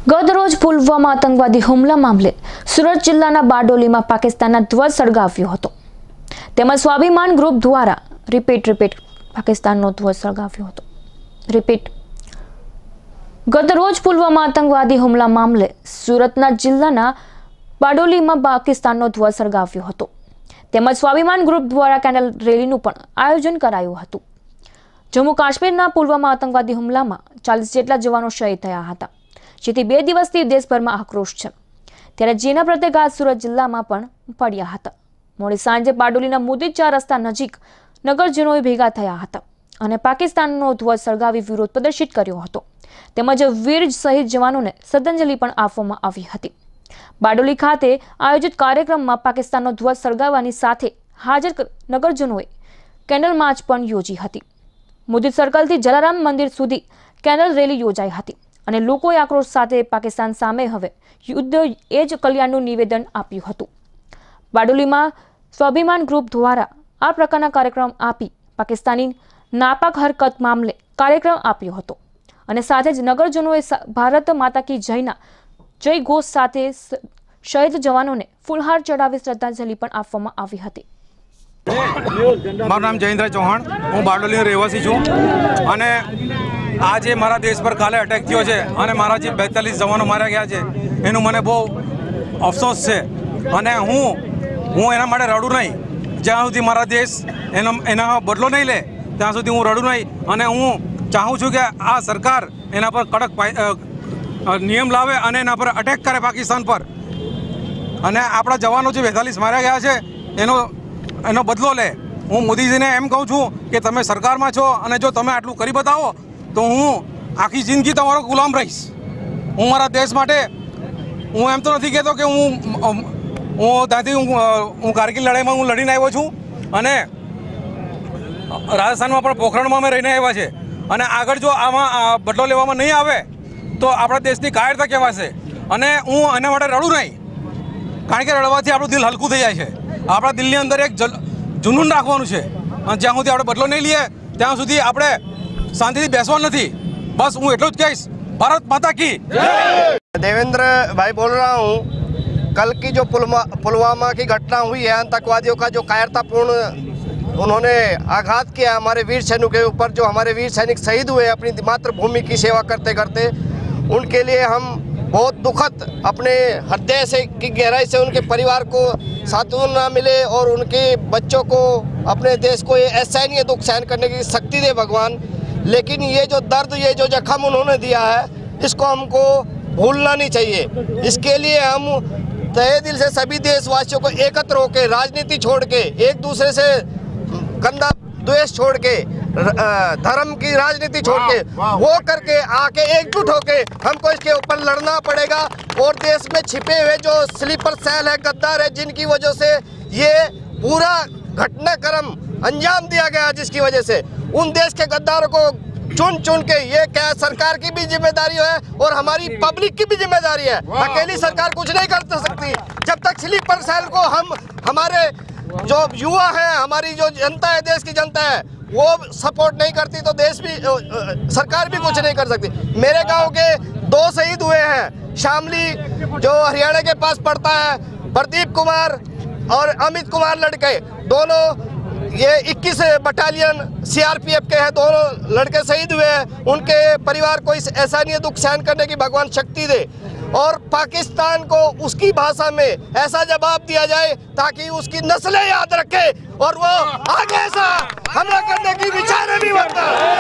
ગત રોજ પુલવામા આતંકવાદી હુમલા મામલે સુરત જિલ્લાના બારડોલીમાં પાકિસ્તાનના ધ્વજ સળગાવ્યો હતો તેમજ સ્વાભિમાન ગ્રુપ દ્વારા રિપીટ પાકિસ્તાનનો ધ્વજ સળગાવ્યો હતો। ગત રોજ પુલવામા આતંકવાદી હુમલા મામલે સુરતના જિલ્લાના બારડોલીમાં પાકિસ્તાનનો ધ્વજ સળગાવ્યો હતો તેમજ સ્વાભિમાન ગ્રુપ દ્વારા કેન્ડલ રેલીનું પણ આયોજન કરાયું હતું। જમ્મુ કાશ્મીરના પુલવામા આતંકવાદી હુમલામાં 40 જેટલા જવાનો શહીદ થયા હતા, જેથી 2 દિવસથી દેશભરમાં આક્રોશ છે। ત્યારે જેના પ્રત્યાઘાત સુરત જિલ્લામાં પણ પડ્યા હતા। મોડી સાંજે બારડોલીના મોદી 4 રસ્તા નજીક નગરજનોએ ભેગા થયા હતા અને પાકિસ્તાનનો ધ્વજ સળગાવી વિરોધ પ્રદર્શિત કર્યો હતો તેમજ વીર શહીદ જવાનોને શ્રદ્ધાંજલિ પણ આપવામાં આવી હતી। બારડોલી ખાતે આયોજિત કાર્યક્રમમાં પાકિસ્તાનનો ધ્વજ સળગાવવાની સાથે હાજર નગરજનોએ કેન્ડલ માર્ચ પણ યોજી હતી। મોદી સર્કલથી જલારામ મંદિર સુધી કેન્ડલ રેલી યોજાઈ હતી અને લોકોએ આક્રોશ સાથે પાકિસ્તાન સામે હવે યુદ્ધ એ જ કલ્યાણનું નિવેદન આપ્યું હતું। બારડોલીમાં સ્વાભિમાન ગ્રુપ દ્વારા આ પ્રકારના કાર્યક્રમ આપી પાકિસ્તાની નાપાક હરકત મામલે કાર્યક્રમ આપ્યો હતો અને સાથે જ નગરજનોએ ભારત માતા કી જયના જય ઘોષ સાથે શહીદ જવાનોને ફૂલહાર ચડાવી શ્રદ્ધાંજલિ પણ આપવામાં આવી હતી। મારું નામ જયેન્દ્ર ચૌહાણ, હું બારડોલીનો રહેવાસી છું અને आज मारा देश पर काले अटेक थयो छे अने मारा जे 42 जवानों मार्या गया छे एनु मने बहु अफसोस छे अने हूँ एना माटे रडू नहीं। ज्यां सुधी मारा देश एना बदलो नहीं ले त्यां सुधी हूँ रडू नहीं अने हूँ चाहूँ छूँ के आ सरकार एना पर कड़क नियम लावे अने एना पर अटेक करे पाकिस्तान पर अने आपणा जवानों जे 42 मार्या गया छे एनो बदलो ले। हूँ मोदीजी ने एम कहूँ छूँ कि तमे सरकार में छो अने जो तमे आटलू करी बतावो तो हूँ आखी जिंदगी तमारो गुलाम रहीश। हूँ मारा देश माटे हूँ एम तो नहीं कहतो कि हूँ त्याथी हूँ कारगिल लड़ाई में हूँ लड़ीने आव्यो छूं अने राजस्थान में पण पोखरण में अमे रहीने आव्या छे अने आगळ जो आमां बदलो लेवामां नहीं आवे तो आपणा देशनी कायरता कहेवाशे अने हूँ एना माटे रडू नहीं, कारण के रड़वाथी आपणुं दिल हलकું થઈ જાય છે। आपणा दिलनी अंदर एक जुनून राखवानुं छे अने ज्यां सुधी आपणे बदलो नहीं लीए त्यां सुधी आपणे शांति बेसवा नहीं। बस हूँ एटलू ज कहीश, भारत माता की जय। देवेंद्र भाई बोल रहा हूँ। कल की जो पुलवामा की घटना हुई है, आतंकवादियों का जो कायरतापूर्ण उन्होंने आघात किया हमारे वीर सैनिकों के ऊपर, जो हमारे वीर सैनिक शहीद हुए अपनी मातृभूमि की सेवा करते करते, उनके लिए हम बहुत दुखद अपने हृदय से की गहराई से उनके परिवार को सांत्वना मिले और उनके बच्चों को अपने देश को ये असहनीय दुख सहन करने की शक्ति दे भगवान। लेकिन ये जो दर्द, ये जो जख्म उन्होंने दिया है, इसको हमको भूलना नहीं चाहिए। इसके लिए हम तहे दिल से सभी देशवासियों को एकत्र होकर, राजनीति छोड़ के, एक दूसरे से गंदा द्वेष छोड़ के, धर्म की राजनीति छोड़ के, वो करके आके एकजुट होके हमको इसके ऊपर लड़ना पड़ेगा। और देश में छिपे हुए जो स्लीपर सेल है, गद्दार है, जिनकी वजह से ये पूरा घटनाक्रम अंजाम दिया गया, जिसकी वजह से उन देश के गद्दारों को चुन के, ये क्या सरकार की भी जिम्मेदारी है और हमारी पब्लिक की भी जिम्मेदारी है। अकेली सरकार कुछ नहीं कर सकती। जब तक स्लीपर सेल को हमारे जो युवा हैं, हमारी जो जनता है, देश की जनता है, वो सपोर्ट नहीं करती तो देश भी, सरकार भी कुछ नहीं कर सकती। मेरे गांव के 2 शहीद हुए हैं। शामली जो हरियाणा के पास पड़ता है, प्रदीप कुमार और अमित कुमार लड़के, दोनों ये 21 बटालियन CRPF के हैं, दोनों लड़के शहीद हुए हैं। उनके परिवार को इस असहनीय दुख सहन करने की भगवान शक्ति दे और पाकिस्तान को उसकी भाषा में ऐसा जवाब दिया जाए ताकि उसकी नस्लें याद रखे और वो आगे ऐसा हमला करने की विचार नहीं बनता।